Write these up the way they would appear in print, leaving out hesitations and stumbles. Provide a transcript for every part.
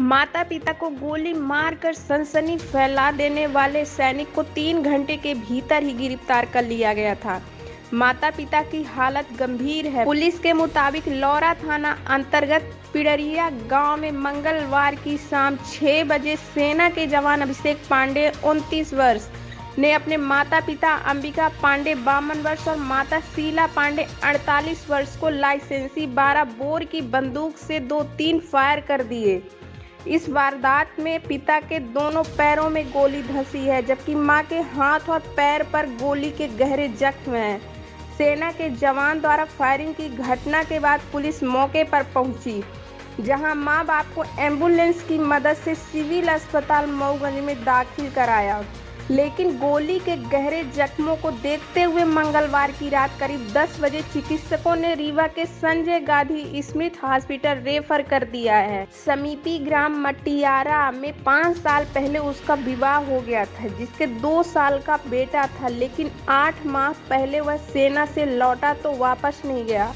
माता पिता को गोली मारकर सनसनी फैला देने वाले सैनिक को 3 घंटे के भीतर ही गिरफ्तार कर लिया गया था। माता पिता की हालत गंभीर है। पुलिस के मुताबिक लौरा थाना अंतर्गत पिड़रिया गांव में मंगलवार की शाम 6 बजे सेना के जवान अभिषेक पांडे 29 वर्ष ने अपने माता पिता अंबिका पांडे 52 वर्ष और माता शीला पांडे 48 वर्ष को लाइसेंसी 12 बोर की बंदूक से 2-3 फायर कर दिए। इस वारदात में पिता के दोनों पैरों में गोली धंसी है, जबकि मां के हाथ और पैर पर गोली के गहरे जख्म हैं। सेना के जवान द्वारा फायरिंग की घटना के बाद पुलिस मौके पर पहुंची, जहां मां बाप को एम्बुलेंस की मदद से सिविल अस्पताल मऊगंज में दाखिल कराया, लेकिन गोली के गहरे जख्मों को देखते हुए मंगलवार की रात करीब 10 बजे चिकित्सकों ने रीवा के संजय गांधी स्मिथ हॉस्पिटल रेफर कर दिया है। समीपी ग्राम मटियारा में 5 साल पहले उसका विवाह हो गया था, जिसके 2 साल का बेटा था, लेकिन 8 माह पहले वह सेना से लौटा तो वापस नहीं गया।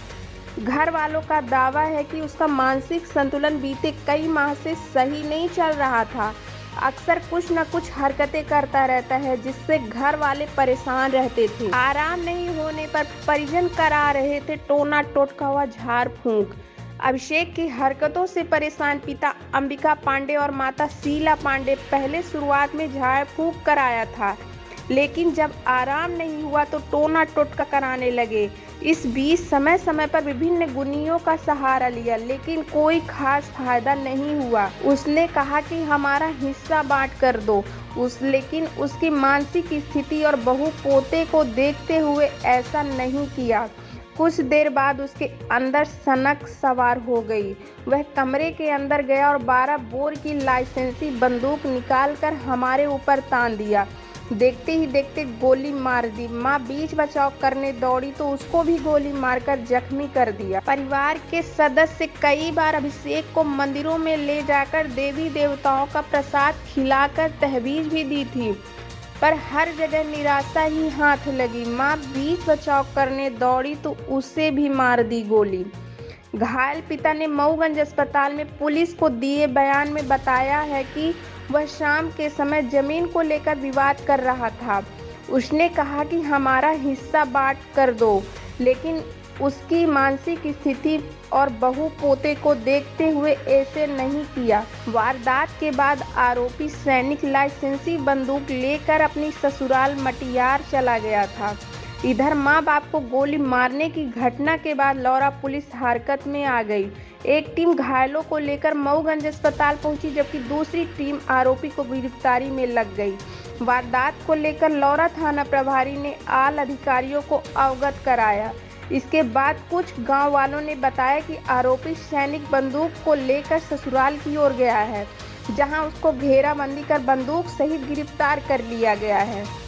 घर वालों का दावा है कि उसका मानसिक संतुलन बीते कई माह से सही नहीं चल रहा था। अक्सर कुछ न कुछ हरकतें करता रहता है, जिससे घर वाले परेशान रहते थे। आराम नहीं होने पर परिजन करा रहे थे टोना टोटका व झाड़ फूंक। अभिषेक की हरकतों से परेशान पिता अंबिका पांडे और माता शीला पांडे पहले शुरुआत में झाड़ फूंक कराया था, लेकिन जब आराम नहीं हुआ तो टोना टोटका कराने लगे। इस बीच समय समय पर विभिन्न गुनियों का सहारा लिया, लेकिन कोई खास फायदा नहीं हुआ। उसने कहा कि हमारा हिस्सा बांट कर दो, लेकिन उसकी मानसिक स्थिति और बहू पोते को देखते हुए ऐसा नहीं किया। कुछ देर बाद उसके अंदर सनक सवार हो गई। वह कमरे के अंदर गया और 12 बोर की लाइसेंसी बंदूक निकालकर हमारे ऊपर तान दिया। देखते ही देखते गोली मार दी। मां बीच बचाव करने दौड़ी तो उसको भी गोली मारकर जख्मी कर दिया। परिवार के सदस्य कई बार अभिषेक को मंदिरों में ले जाकर देवी देवताओं का प्रसाद खिलाकर तहवीज भी दी थी, पर हर जगह निराशा ही हाथ लगी। मां बीच बचाव करने दौड़ी तो उसे भी मार दी गोली। घायल पिता ने मऊगंज अस्पताल में पुलिस को दिए बयान में बताया है कि वह शाम के समय जमीन को लेकर विवाद कर रहा था। उसने कहा कि हमारा हिस्सा बांट कर दो, लेकिन उसकी मानसिक स्थिति और बहू पोते को देखते हुए ऐसे नहीं किया। वारदात के बाद आरोपी सैनिक लाइसेंसी बंदूक लेकर अपनी ससुराल मटियार चला गया था। इधर मां बाप को गोली मारने की घटना के बाद लौरा पुलिस हरकत में आ गई। एक टीम घायलों को लेकर मऊगंज अस्पताल पहुंची, जबकि दूसरी टीम आरोपी को गिरफ्तारी में लग गई। वारदात को लेकर लौरा थाना प्रभारी ने आल अधिकारियों को अवगत कराया। इसके बाद कुछ गांव वालों ने बताया कि आरोपी सैनिक बंदूक को लेकर ससुराल की ओर गया है, जहां उसको घेराबंदी कर बंदूक सहित गिरफ्तार कर लिया गया है।